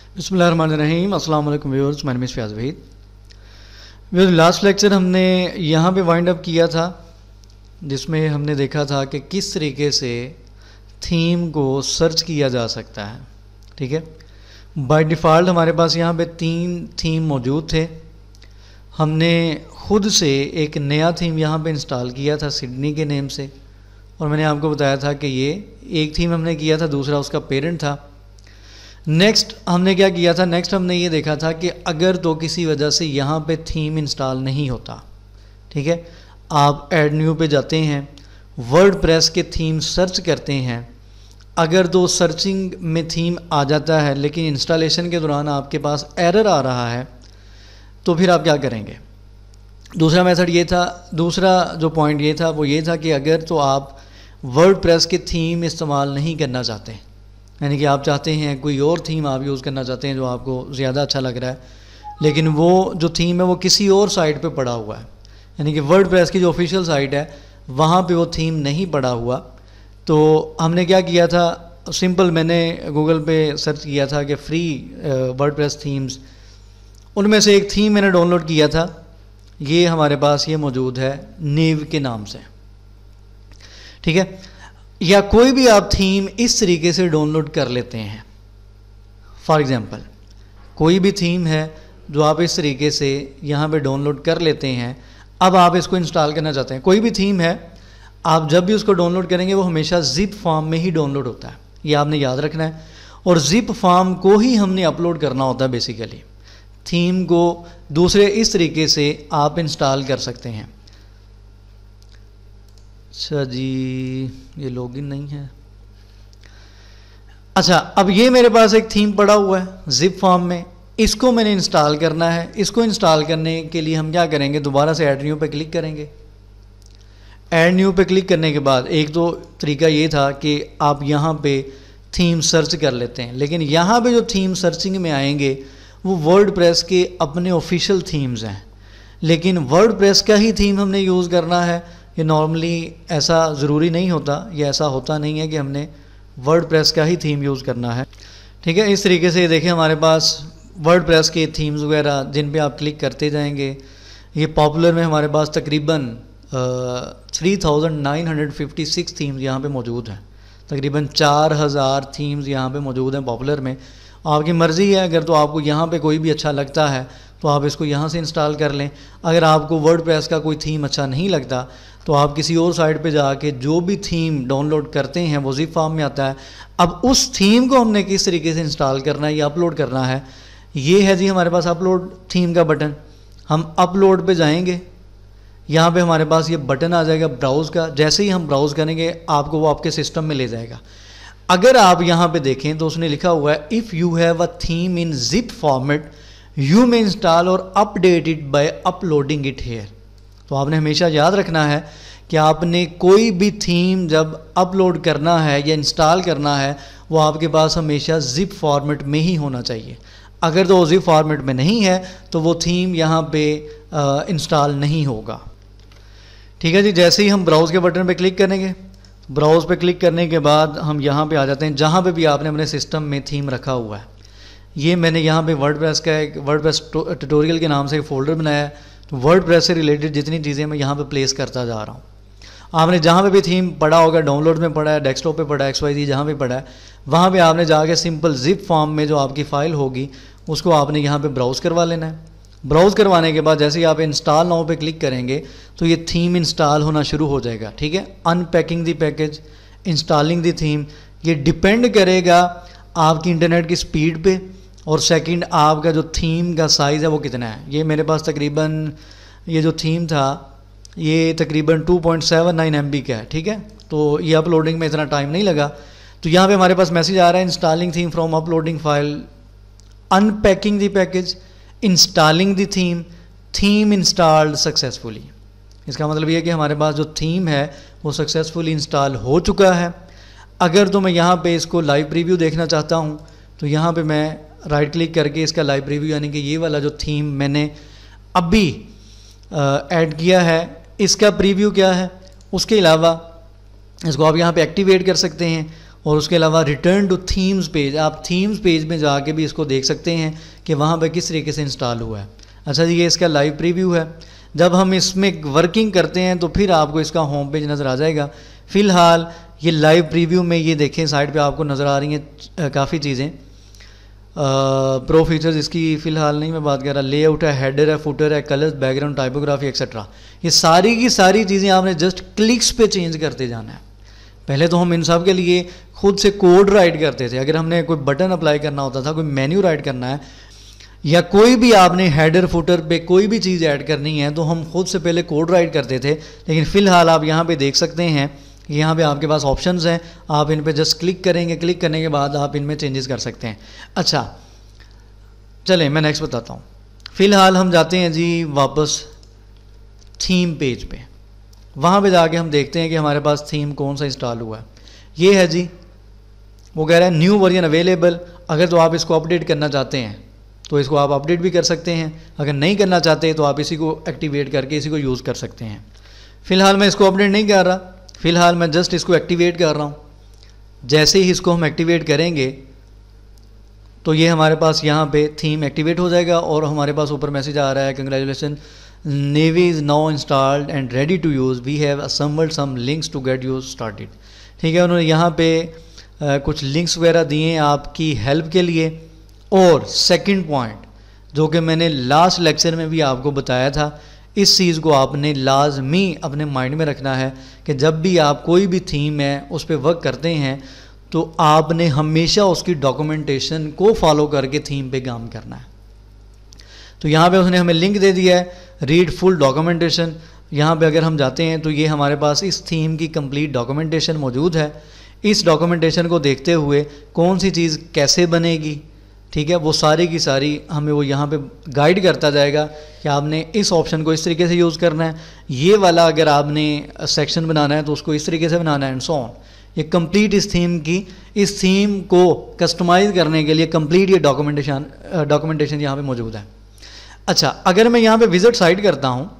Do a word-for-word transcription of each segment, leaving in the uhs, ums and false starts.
बिस्मिल्लाहिर्रहमानिर्रहीम। अस्सलाम वालेकुम viewers, my name is Fayaz Waheed. Viewers, last lecture हमने यहाँ पे वाइंड अप किया था जिसमें हमने देखा था कि किस तरीके से थीम को सर्च किया जा सकता है। ठीक है, बाय डिफ़ॉल्ट हमारे पास यहाँ पे तीन थीम मौजूद थे। हमने ख़ुद से एक नया थीम यहाँ पे इंस्टॉल किया था सिडनी के नेम से, और मैंने आपको बताया था कि ये एक थीम हमने किया था, दूसरा उसका पेरेंट था। नेक्स्ट हमने क्या किया था, नेक्स्ट हमने ये देखा था कि अगर तो किसी वजह से यहाँ पे थीम इंस्टॉल नहीं होता, ठीक है, आप ऐड न्यू पे जाते हैं, वर्डप्रेस के थीम सर्च करते हैं, अगर तो सर्चिंग में थीम आ जाता है लेकिन इंस्टॉलेशन के दौरान आपके पास एरर आ रहा है, तो फिर आप क्या करेंगे। दूसरा मेथड ये था, दूसरा जो पॉइंट ये था वो ये था कि अगर तो आप वर्डप्रेस के थीम इस्तेमाल नहीं करना चाहते, यानी कि आप चाहते हैं कोई और थीम आप यूज़ करना चाहते हैं जो आपको ज़्यादा अच्छा लग रहा है, लेकिन वो जो थीम है वो किसी और साइट पे पड़ा हुआ है, यानी कि वर्डप्रेस की जो ऑफिशियल साइट है वहाँ पे वो थीम नहीं पड़ा हुआ, तो हमने क्या किया था, सिंपल मैंने गूगल पे सर्च किया था कि फ्री वर्डप्रेस थीम्स, उनमें से एक थीम मैंने डाउनलोड किया था। ये हमारे पास ये मौजूद है नीव के नाम से। ठीक है, या कोई भी आप थीम इस तरीके से डाउनलोड कर लेते हैं। फॉर एग्ज़ाम्पल, कोई भी थीम है जो आप इस तरीके से यहाँ पे डाउनलोड कर लेते हैं, अब आप इसको इंस्टॉल करना चाहते हैं। कोई भी थीम है, आप जब भी उसको डाउनलोड करेंगे वो हमेशा जिप फॉर्म में ही डाउनलोड होता है, ये आपने याद रखना है, और जिप फॉर्म को ही हमने अपलोड करना होता है। बेसिकली थीम को दूसरे इस तरीके से आप इंस्टॉल कर सकते हैं। अच्छा जी, ये लॉगिन नहीं है। अच्छा, अब ये मेरे पास एक थीम पड़ा हुआ है जिप फॉर्म में, इसको मैंने इंस्टॉल करना है। इसको इंस्टॉल करने के लिए हम क्या करेंगे, दोबारा से ऐड न्यू पे क्लिक करेंगे। ऐड न्यू पे क्लिक करने के बाद एक तो तरीका ये था कि आप यहाँ पे थीम सर्च कर लेते हैं, लेकिन यहाँ पे जो थीम सर्चिंग में आएंगे वो वर्डप्रेस के अपने ऑफिशियल थीम्स हैं, लेकिन वर्डप्रेस का ही थीम हमने यूज़ करना है। ये नॉर्मली ऐसा ज़रूरी नहीं होता, ये ऐसा होता नहीं है कि हमने वर्डप्रेस का ही थीम यूज़ करना है। ठीक है, इस तरीके से देखिए हमारे पास वर्डप्रेस के थीम्स वगैरह जिन पे आप क्लिक करते जाएंगे, ये पॉपुलर में हमारे पास तकरीबन three thousand nine hundred fifty six themes यहाँ पे मौजूद हैं। तकरीबन चार हज़ार थीम्स यहाँ पे मौजूद हैं पॉपुलर में। आपकी मर्ज़ी है, अगर तो आपको यहाँ पे कोई भी अच्छा लगता है तो आप इसको यहाँ से इंस्टॉल कर लें। अगर आपको वर्डप्रेस का कोई थीम अच्छा नहीं लगता तो आप किसी और साइट पे जाके जो भी थीम डाउनलोड करते हैं वो ज़िप फॉर्म में आता है। अब उस थीम को हमने किस तरीके से इंस्टॉल करना है या अपलोड करना है, ये है जी हमारे पास अपलोड थीम का बटन। हम अपलोड पे जाएंगे, यहाँ पे हमारे पास ये बटन आ जाएगा ब्राउज़ का। जैसे ही हम ब्राउज़ करेंगे आपको वो आपके सिस्टम में ले जाएगा। अगर आप यहाँ पे देखें तो उसने लिखा हुआ है if you have a theme in zip format you may install or update it by uploading it here. तो आपने हमेशा याद रखना है कि आपने कोई भी थीम जब अपलोड करना है या इंस्टॉल करना है वो आपके पास हमेशा जिप फॉर्मेट में ही होना चाहिए। अगर तो जिप फॉर्मेट में नहीं है तो वो थीम यहाँ पे इंस्टॉल नहीं होगा। ठीक है जी, जैसे ही हम ब्राउज़ के बटन पे क्लिक करेंगे, ब्राउज़ पे क्लिक करने के बाद हम यहाँ पे आ जाते हैं जहाँ पे भी आपने अपने सिस्टम में थीम रखा हुआ है। ये मैंने यहाँ पे वर्डप्रेस का एक वर्डप्रेस ट्यूटोरियल के नाम से एक फ़ोल्डर बनाया है, तो वर्डप्रेस से रिलेटेड जितनी चीज़ें मैं यहाँ पे प्लेस करता जा रहा हूँ। आपने जहाँ पे भी थीम पड़ा होगा, डाउनलोड में पड़ा है, डेस्कटॉप पे पड़ा है, एक्स वाई जी जहाँ पे पड़ा है, वहाँ पे आपने जाके सिंपल जिप फॉर्म में जो आपकी फ़ाइल होगी उसको आपने यहाँ पे ब्राउज़ करवा लेना है। ब्राउज़ करवाने के बाद जैसे ही आप इंस्टॉल नाउ पे क्लिक करेंगे तो ये थीम इंस्टॉल होना शुरू हो जाएगा। ठीक है, unpacking the package, installing the theme, ये डिपेंड करेगा आपकी इंटरनेट की स्पीड पे, और सेकंड आपका जो थीम का साइज़ है वो कितना है। ये मेरे पास तकरीबन ये जो थीम था ये तकरीबन two point seven nine M B का है। ठीक है, तो ये अपलोडिंग में इतना टाइम नहीं लगा। तो यहाँ पे हमारे पास मैसेज आ रहा है installing theme from uploading file, unpacking the package, installing the theme, theme installed successfully. इसका मतलब ये है कि हमारे पास जो थीम है वो सक्सेसफुली इंस्टॉल हो चुका है। अगर तो मैं यहाँ पे इसको लाइव प्रीव्यू देखना चाहता हूँ तो यहाँ पे मैं राइट क्लिक करके इसका लाइव प्रीव्यू, यानी कि ये वाला जो थीम मैंने अभी ऐड किया है इसका प्रीव्यू क्या है, उसके अलावा इसको आप यहाँ पे एक्टिवेट कर सकते हैं और उसके अलावा रिटर्न टू थीम्स पेज, आप थीम्स पेज में जाके भी इसको देख सकते हैं कि वहाँ पे किस तरीके से इंस्टॉल हुआ है। अच्छा जी, ये इसका लाइव प्रीव्यू है। जब हम इसमें वर्किंग करते हैं तो फिर आपको इसका होम पेज नज़र आ जाएगा। फ़िलहाल ये लाइव प्रीव्यू में ये देखें साइड पे आपको नज़र आ रही हैं काफ़ी चीज़ें। प्रो फीचर्स इसकी फ़िलहाल नहीं मैं बात कर रहा, लेआउट है, हेडर है, फुटर है, कलर्स, बैकग्राउंड, टाइपोग्राफी एक्सेट्रा। ये सारी की सारी चीज़ें आपने जस्ट क्लिक्स पे चेंज करते जाना है। पहले तो हम इन सब के लिए खुद से कोड राइट करते थे। अगर हमने कोई बटन अप्लाई करना होता था, कोई मेन्यू राइट करना है, या कोई भी आपने हेडर फुटर पे कोई भी चीज़ ऐड करनी है, तो हम खुद से पहले कोड राइट करते थे। लेकिन फ़िलहाल आप यहाँ पे देख सकते हैं, यहाँ पे आपके पास ऑप्शंस हैं, आप इन पे जस्ट क्लिक करेंगे, क्लिक करने के बाद आप इनमें चेंजेस कर सकते हैं। अच्छा चलें मैं नेक्स्ट बताता हूँ। फ़िलहाल हम जाते हैं जी वापस थीम पेज पे। वहाँ पे जाके हम देखते हैं कि हमारे पास थीम कौन सा इंस्टॉल हुआ है। ये है जी, वो कह रहा है न्यू वर्जन अवेलेबल। अगर तो आप इसको अपडेट करना चाहते हैं तो इसको आप अपडेट भी कर सकते हैं, अगर नहीं करना चाहते तो आप इसी को एक्टिवेट करके इसी को यूज़ कर सकते हैं। फ़िलहाल मैं इसको अपडेट नहीं कर रहा, फ़िलहाल मैं जस्ट इसको एक्टिवेट कर रहा हूँ। जैसे ही इसको हम एक्टिवेट करेंगे तो ये हमारे पास यहाँ पे थीम एक्टिवेट हो जाएगा और हमारे पास ऊपर मैसेज आ रहा है, congratulations, Neve is now installed and ready to use, we have assembled some links to get you started. ठीक है, उन्होंने यहाँ पे आ, कुछ लिंक्स वगैरह दिए हैं आपकी हेल्प के लिए। और सेकंड पॉइंट जो कि मैंने लास्ट लेक्चर में भी आपको बताया था, इस चीज़ को आपने लाजमी अपने माइंड में रखना है कि जब भी आप कोई भी थीम है उस पर वर्क करते हैं तो आपने हमेशा उसकी डॉक्यूमेंटेशन को फॉलो करके थीम पे काम करना है। तो यहाँ पे उसने हमें लिंक दे दिया है, रीड फुल डॉक्यूमेंटेशन। यहाँ पे अगर हम जाते हैं तो ये हमारे पास इस थीम की कंप्लीट डॉक्यूमेंटेशन मौजूद है। इस डॉक्यूमेंटेशन को देखते हुए कौन सी चीज़ कैसे बनेगी, ठीक है, वो सारी की सारी हमें वो यहाँ पे गाइड करता जाएगा कि आपने इस ऑप्शन को इस तरीके से यूज़ करना है, ये वाला अगर आपने सेक्शन बनाना है तो उसको इस तरीके से बनाना है, एंड सो ऑन। ये कंप्लीट इस थीम की इस थीम को कस्टमाइज़ करने के लिए कंप्लीट ये डॉक्यूमेंटेशन डॉक्यूमेंटेशन यहाँ पे मौजूद है। अच्छा, अगर मैं यहाँ पे विजिट साइट करता हूँ,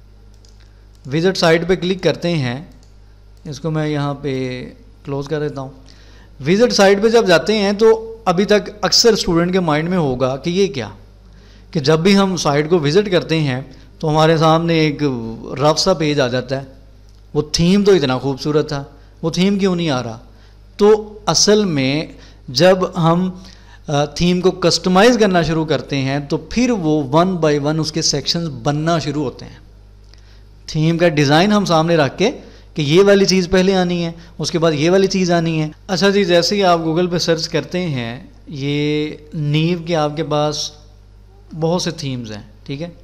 विजिट साइट पे क्लिक करते हैं, इसको मैं यहाँ पे क्लोज़ कर देता हूँ। विजिट साइट पे जब जाते हैं तो अभी तक अक्सर स्टूडेंट के माइंड में होगा कि ये क्या, कि जब भी हम साइट को विज़िट करते हैं तो हमारे सामने एक रफ सा पेज आ जाता है, वो थीम तो इतना खूबसूरत था, वो थीम क्यों नहीं आ रहा। तो असल में जब हम थीम को कस्टमाइज़ करना शुरू करते हैं तो फिर वो वन बाय वन उसके सेक्शंस बनना शुरू होते हैं। थीम का डिज़ाइन हम सामने रख के कि ये वाली चीज़ पहले आनी है, उसके बाद ये वाली चीज़ आनी है। अच्छा जी, जैसे ही आप गूगल पे सर्च करते हैं, ये नीव के आपके पास बहुत से थीम्स हैं, ठीक है।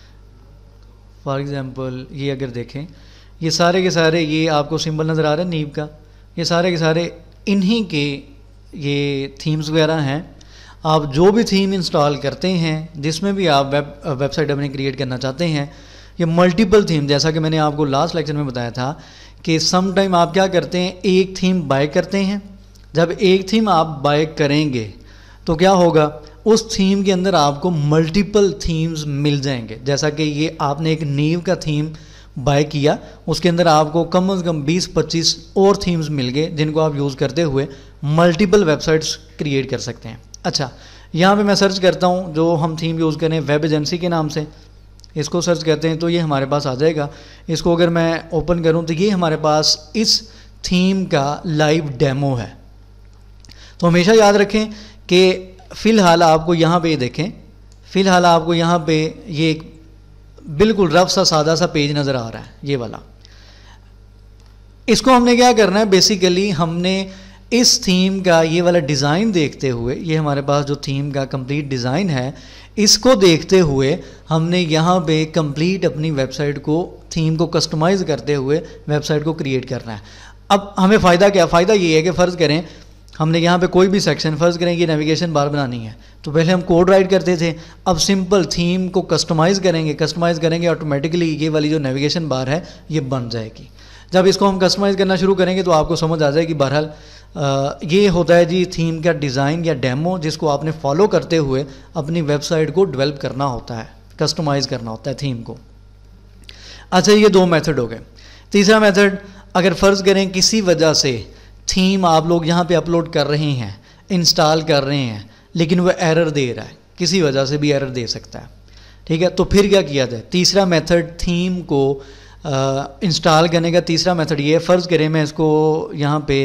फॉर एग्ज़ाम्पल ये अगर देखें, ये सारे के सारे ये आपको सिंबल नज़र आ रहा है नीव का, ये सारे के सारे इन्हीं के ये थीम्स वगैरह हैं। आप जो भी थीम इंस्टॉल करते हैं, जिसमें भी आप वेब वेबसाइट अपनी क्रिएट करना चाहते हैं, ये मल्टीपल थीम, जैसा कि मैंने आपको लास्ट लेक्चर में बताया था कि सम टाइम आप क्या करते हैं, एक थीम बाय करते हैं। जब एक थीम आप बाय करेंगे तो क्या होगा, उस थीम के अंदर आपको मल्टीपल थीम्स मिल जाएंगे। जैसा कि ये आपने एक नीव का थीम बाय किया, उसके अंदर आपको कम से कम बीस पच्चीस और थीम्स मिल गए जिनको आप यूज़ करते हुए मल्टीपल वेबसाइट्स क्रिएट कर सकते हैं। अच्छा, यहाँ पे मैं सर्च करता हूँ, जो हम थीम यूज़ करें वेब एजेंसी के नाम से, इसको सर्च करते हैं तो ये हमारे पास आ जाएगा। इसको अगर मैं ओपन करूं तो ये हमारे पास इस थीम का लाइव डेमो है। तो हमेशा याद रखें कि फ़िलहाल आपको यहाँ पे देखें, फ़िलहाल आपको यहाँ पे ये एक बिल्कुल रफ सा सादा सा पेज नज़र आ रहा है, ये वाला। इसको हमने क्या करना है, बेसिकली हमने इस थीम का ये वाला डिज़ाइन देखते हुए, ये हमारे पास जो थीम का कंप्लीट डिज़ाइन है, इसको देखते हुए हमने यहाँ पे कंप्लीट अपनी वेबसाइट को थीम को कस्टमाइज़ करते हुए वेबसाइट को क्रिएट करना है। अब हमें फ़ायदा क्या, फ़ायदा ये है कि फ़र्ज़ करें हमने यहाँ पे कोई भी सेक्शन, फ़र्ज़ करें कि नेविगेशन बार बनानी है, तो पहले हम कोड राइट करते थे, अब सिंपल थीम को कस्टमाइज़ करेंगे, कस्टमाइज़ करेंगे ऑटोमेटिकली ये वाली जो नेविगेशन बार है ये बन जाएगी। जब इसको हम कस्टमाइज़ करना शुरू करेंगे तो आपको समझ आ जाएगी। बहरहाल ये होता है जी थीम का डिज़ाइन या डेमो, जिसको आपने फॉलो करते हुए अपनी वेबसाइट को डेवलप करना होता है, कस्टमाइज़ करना होता है थीम को। अच्छा, ये दो मेथड हो गए। तीसरा मेथड, अगर फ़र्ज़ करें किसी वजह से थीम आप लोग यहाँ पे अपलोड कर रहे हैं, इंस्टॉल कर रहे हैं, लेकिन वह एरर दे रहा है, किसी वजह से भी एरर दे सकता है, ठीक है। तो फिर क्या किया जाए? तीसरा मेथड थीम को इंस्टॉल करने का तीसरा मेथड ये है, फ़र्ज़ करें मैं इसको यहाँ पे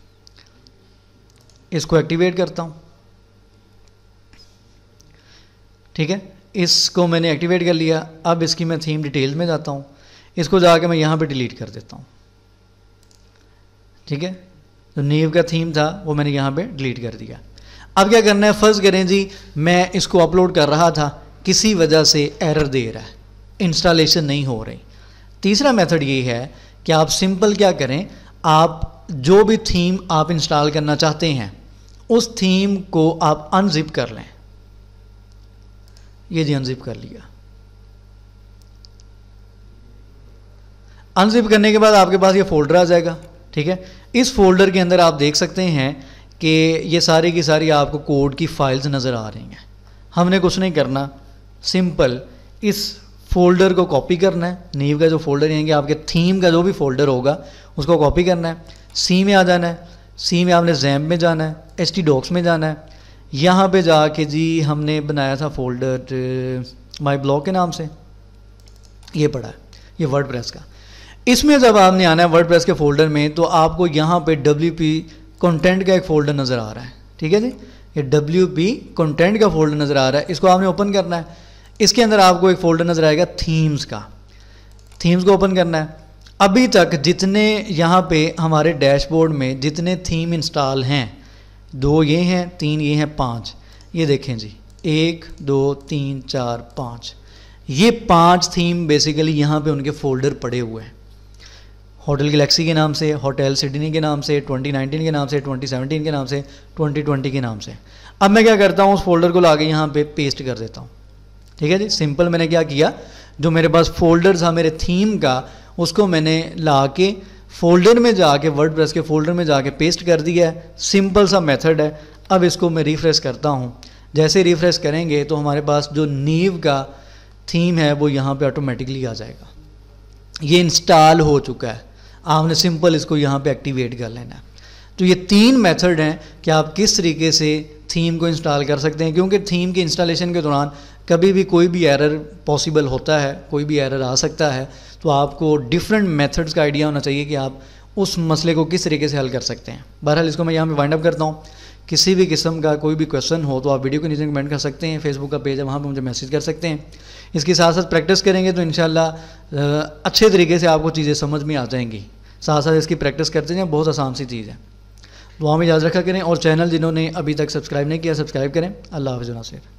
इसको एक्टिवेट करता हूँ, ठीक है। इसको मैंने एक्टिवेट कर लिया। अब इसकी मैं थीम डिटेल्स में जाता हूँ, इसको जाके मैं यहाँ पे डिलीट कर देता हूँ, ठीक है। तो नीव का थीम था वो मैंने यहाँ पे डिलीट कर दिया। अब क्या करना है? फ़र्ज़ करें जी मैं इसको अपलोड कर रहा था, किसी वजह से एरर दे रहा है, इंस्टॉलेशन नहीं हो रही। तीसरा मेथड ये है कि आप सिंपल क्या करें, आप जो भी थीम आप इंस्टॉल करना चाहते हैं उस थीम को आप अनजिप कर लें। ये जी अनजिप कर लिया। अनजिप करने के बाद आपके पास ये फोल्डर आ जाएगा, ठीक है। इस फोल्डर के अंदर आप देख सकते हैं कि ये सारी की सारी आपको कोड की फाइल्स नज़र आ रही हैं। हमने कुछ नहीं करना, सिंपल इस फोल्डर को कॉपी करना है। नीव का जो फोल्डर है, आपके थीम का जो भी फोल्डर होगा उसको कॉपी करना है, सी में आ जाना है, सी में आपने जैम्प में जाना है, एच टी डॉक्स में जाना है। यहाँ पे जाके जी हमने बनाया था फोल्डर माई ब्लॉग के नाम से, ये पड़ा है, ये वर्डप्रेस का। इसमें जब आपने आना है वर्डप्रेस के फोल्डर में, तो आपको यहाँ पे डब्ल्यू पी कंटेंट का एक फ़ोल्डर नज़र आ रहा है, ठीक है जी। ये डब्ल्यू पी कंटेंट का फ़ोल्डर नज़र आ रहा है, इसको आपने ओपन करना है। इसके अंदर आपको एक फ़ोल्डर नज़र आएगा थीम्स का, थीम्स को ओपन करना है। अभी तक जितने यहाँ पे हमारे डैशबोर्ड में जितने थीम इंस्टॉल हैं, दो ये हैं, तीन ये हैं, पाँच, ये देखें जी, एक दो तीन चार पाँच, ये पाँच थीम बेसिकली यहाँ पे उनके फ़ोल्डर पड़े हुए हैं। होटल गैलेक्सी के नाम से, होटल सिडनी के नाम से, ट्वेंटी नाइनटीन के नाम से, ट्वेंटी सेवनटीन के नाम से, ट्वेंटी ट्वेंटी के नाम से। अब मैं क्या करता हूँ, उस फोल्डर को लाके यहाँ पे पेस्ट कर देता हूँ, ठीक है जी। सिंपल मैंने क्या किया, जो मेरे पास फोल्डर था मेरे थीम का, उसको मैंने ला के फोल्डर में जाके वर्डप्रेस के फोल्डर में जाके पेस्ट कर दिया है। सिंपल सा मेथड है। अब इसको मैं रिफ़्रेश करता हूँ, जैसे रिफ़्रेश करेंगे तो हमारे पास जो नीव का थीम है वो यहाँ पे ऑटोमेटिकली आ जाएगा। ये इंस्टॉल हो चुका है, आपने सिंपल इसको यहाँ पे एक्टिवेट कर लेना है। तो ये तीन मेथड हैं कि आप किस तरीके से थीम को इंस्टॉल कर सकते हैं, क्योंकि थीम के इंस्टॉलेशन के दौरान कभी भी कोई भी एरर पॉसिबल होता है, कोई भी एरर आ सकता है। तो आपको डिफरेंट मेथड्स का आइडिया होना चाहिए कि आप उस मसले को किस तरीके से हल कर सकते हैं। बहरहाल इसको मैं यहाँ पे वाइंड अप करता हूँ। किसी भी किस्म का कोई भी क्वेश्चन हो तो आप वीडियो के नीचे कमेंट कर सकते हैं, फेसबुक का पेज है वहाँ पे मुझे मैसेज कर सकते हैं। इसके साथ साथ प्रैक्टिस करेंगे तो इंशाल्लाह अच्छे तरीके से आपको चीज़ें समझ में आ जाएंगी। साथ साथ इसकी प्रैक्टिस करते हैं, बहुत आसान सी चीज़ है। दुआ में याद रखा करें, और चैनल जिन्होंने अभी तक सब्सक्राइब नहीं किया सब्सक्राइब करें। अल्लाह हाफ़िज़ नासिर।